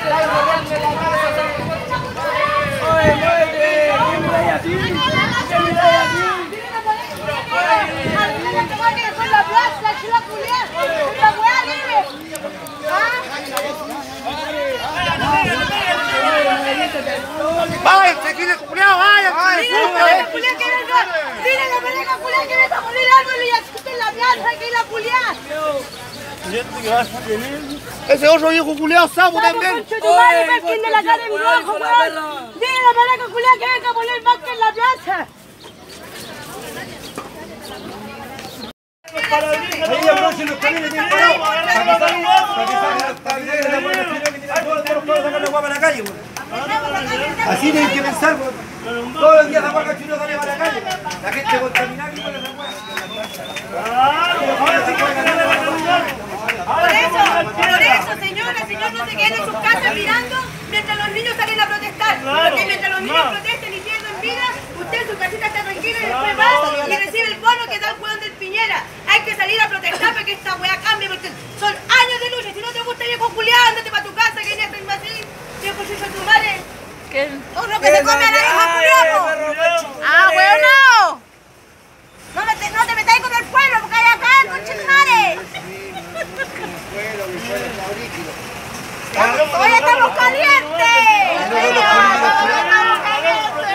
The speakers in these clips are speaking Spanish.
¡Vaya, tranquilo, culiao, vaya! ¡Dile a la pareja culiao que venga a poner árbol y asiste en la plaza, que es la culiao! Ese otro viejo culiao sapo también. ¡Concho tu madre, Perkin de la cara en rojo, weón! ¡Dile a la pareja culiao que venga a poner banca en la plaza! Ahí aprovechen los camiones bien parados para la calle. Así tienen que pensar, todos los días la guaca chino sale para la calle. La gente contaminada aquí con esa Por eso, señor, no se queden en sus casas mirando mientras los niños salen a protestar. Porque mientras los niños protesten y pierden vida, usted en su casita está tranquila y después va y recibe el bono que da el hueón del Piñera. Hay que salir a protestar para que esta weá cambie, porque son años de lucha. Si no te gusta, viejo culiado, ándate para tu casa, que ya estoy así. Viejo chucho tu madre. ¿Qué? Uno que se come a la hija culiado. ¡Ah, weón, no! No te metáis con el pueblo, porque hay acá, conchetumare. ¡Hoy estamos calientes! ¡Estamos calientes!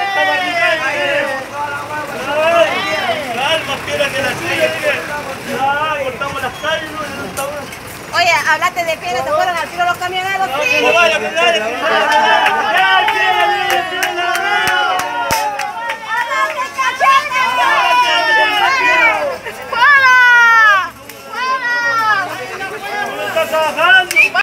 Oye, hablaste de piedra, te fueron al tiro los camioneros, sí.